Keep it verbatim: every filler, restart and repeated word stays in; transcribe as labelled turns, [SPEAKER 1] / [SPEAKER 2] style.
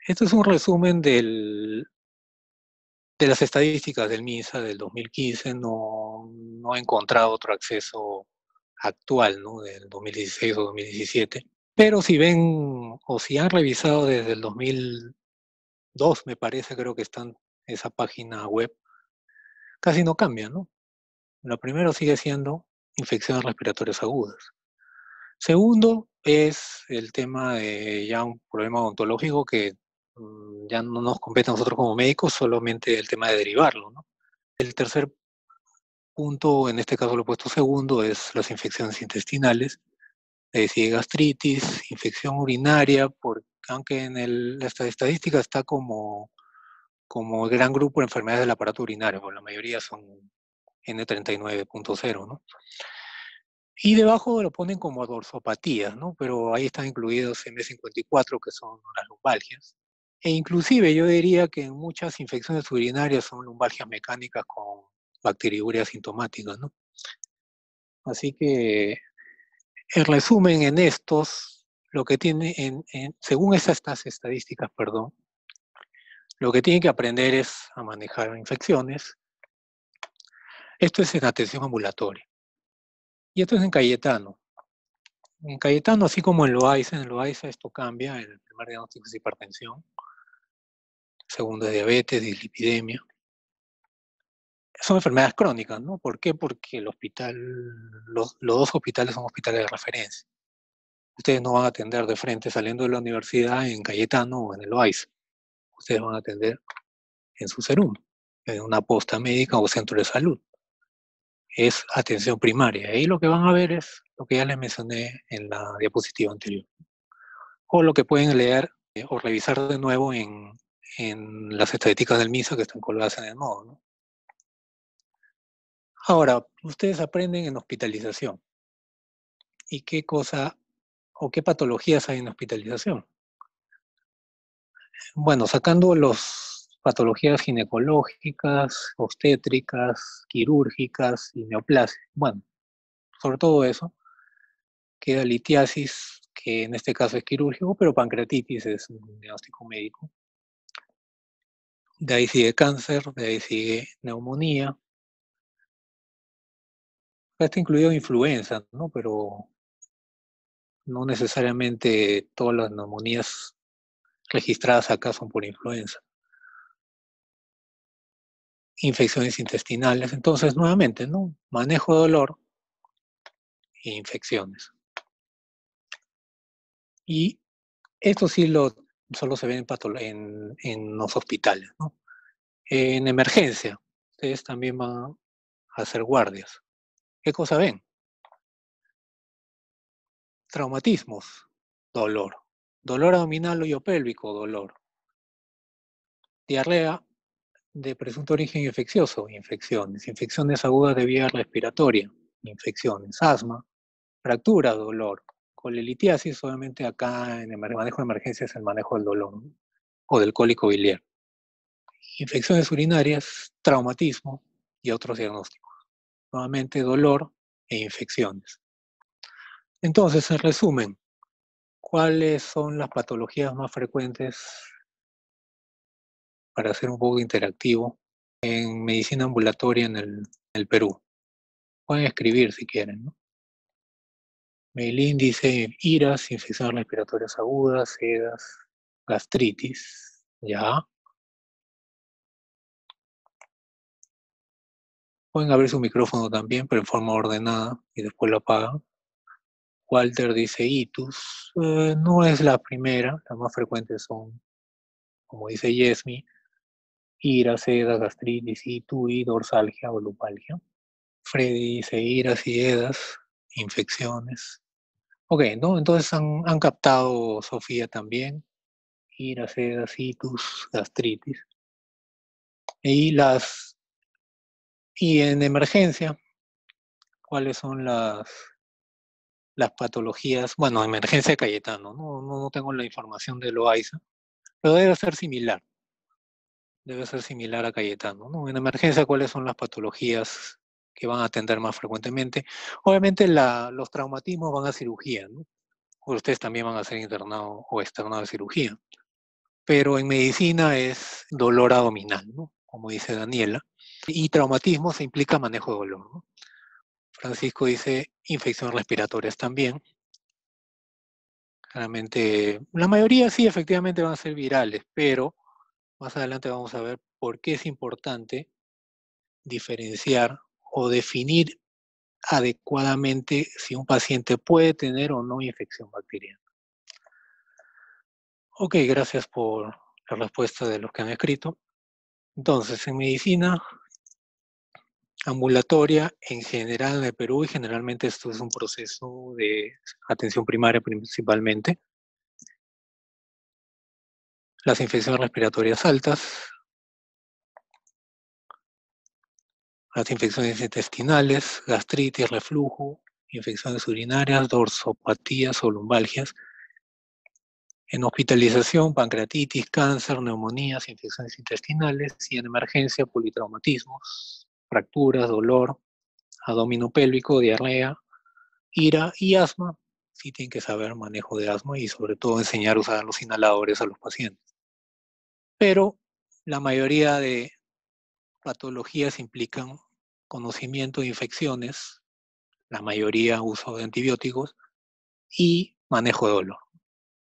[SPEAKER 1] Esto es un resumen del, de las estadísticas del MINSA del dos mil quince. No, no he encontrado otro acceso actual, ¿no? Del dos mil dieciséis o dos mil diecisiete. Pero si ven o si han revisado desde el dos mil dos, me parece, creo que está en esa página web, casi no cambia, ¿no? Lo primero sigue siendo infecciones respiratorias agudas. Segundo es el tema de ya un problema odontológico que mm, ya no nos compete a nosotros como médicos, solamente el tema de derivarlo, ¿no? El tercer punto, en este caso lo he puesto segundo, es las infecciones intestinales, es decir, gastritis, infección urinaria, porque aunque en el, esta estadística está como, como gran grupo de enfermedades del aparato urinario, porque la mayoría son N treinta y nueve punto cero, ¿no? Y debajo lo ponen como dorsopatías, ¿no? Pero ahí están incluidos M cincuenta y cuatro, que son las lumbalgias. E inclusive yo diría que en muchas infecciones urinarias son lumbalgias mecánicas con bacteriuria asintomática, ¿no? Así que, en resumen, en estos, lo que tiene, en, en, según estas, estas estadísticas, perdón, lo que tienen que aprender es a manejar infecciones. Esto es en atención ambulatoria. Y esto es en Cayetano. En Cayetano, así como en Loaiza, en Loaiza esto cambia. El primer diagnóstico es hipertensión, segundo es diabetes, dislipidemia. Son enfermedades crónicas, ¿no? ¿Por qué? Porque el hospital, los, los dos hospitales son hospitales de referencia. Ustedes no van a atender de frente saliendo de la universidad en Cayetano o en el Loaiza. Ustedes van a atender en su serum, en una posta médica o centro de salud. Es atención primaria. Ahí lo que van a ver es lo que ya les mencioné en la diapositiva anterior. O lo que pueden leer eh, o revisar de nuevo en, en las estadísticas del MINSA que están colgadas en el nodo, ¿no? Ahora, ustedes aprenden en hospitalización. ¿Y qué cosa o qué patologías hay en hospitalización? Bueno, sacando las patologías ginecológicas, obstétricas, quirúrgicas y neoplasias. Bueno, sobre todo eso, queda litiasis, que en este caso es quirúrgico, pero pancreatitis es un diagnóstico médico. De ahí sigue cáncer, de ahí sigue neumonía. Está incluido influenza, ¿no? Pero no necesariamente todas las neumonías registradas acá son por influenza. Infecciones intestinales. Entonces, nuevamente, ¿no? Manejo de dolor e infecciones. Y esto sí lo, solo se ve en, en, en los hospitales, ¿no? En emergencia, ustedes también van a hacer guardias. ¿Qué cosa ven? Traumatismos, dolor. Dolor abdominal o iopélvico, dolor. Diarrea de presunto origen infeccioso, infecciones. Infecciones agudas de vía respiratoria, infecciones. Asma, fractura, dolor. Colelitiasis, obviamente acá en el manejo de emergencia es el manejo del dolor, ¿no? O del cólico biliar. Infecciones urinarias, traumatismo y otros diagnósticos. Nuevamente dolor e infecciones. Entonces, en resumen, ¿cuáles son las patologías más frecuentes, para ser un poco interactivo, en medicina ambulatoria en el, en el Perú? Pueden escribir si quieren, ¿no? Meilín dice iras, infecciones respiratorias agudas, sedas, gastritis, ya. Pueden abrir su micrófono también, pero en forma ordenada, y después lo apagan. Walter dice itus, eh, no es la primera, las más frecuentes son, como dice Yesmi, ira, sedas, gastritis, itu y dorsalgia o lumbalgia. Freddy dice iras y edas, infecciones. Ok, ¿no? Entonces han, han captado Sofía también, iras, sedas, itus, gastritis. Y las y en emergencia, ¿cuáles son las, las patologías? Bueno, emergencia de Cayetano, no, no, no tengo la información de Loaiza, pero debe ser similar. Debe ser similar a Cayetano, ¿no? En emergencia, ¿cuáles son las patologías que van a atender más frecuentemente? Obviamente la, los traumatismos van a cirugía, ¿no? O ustedes también van a ser internados o externados de cirugía. pero en medicina es dolor abdominal, ¿no? Como dice Daniela. Y traumatismo se implica manejo de dolor, ¿no? Francisco dice infecciones respiratorias también. Claramente, la mayoría sí efectivamente van a ser virales, pero más adelante vamos a ver por qué es importante diferenciar o definir adecuadamente si un paciente puede tener o no infección bacteriana. Ok, gracias por la respuesta de los que han escrito. Entonces, en medicina ambulatoria, en general en el Perú, y generalmente esto es un proceso de atención primaria principalmente, las infecciones respiratorias altas, las infecciones intestinales, gastritis, reflujo, infecciones urinarias, dorsopatías o lumbalgias. En hospitalización, pancreatitis, cáncer, neumonías, infecciones intestinales y en emergencia, politraumatismos, fracturas, dolor, abdomen pélvico, diarrea, ira y asma. Sí tienen que saber manejo de asma y sobre todo enseñar a usar los inhaladores a los pacientes. Pero la mayoría de patologías implican conocimiento de infecciones, la mayoría uso de antibióticos y manejo de dolor.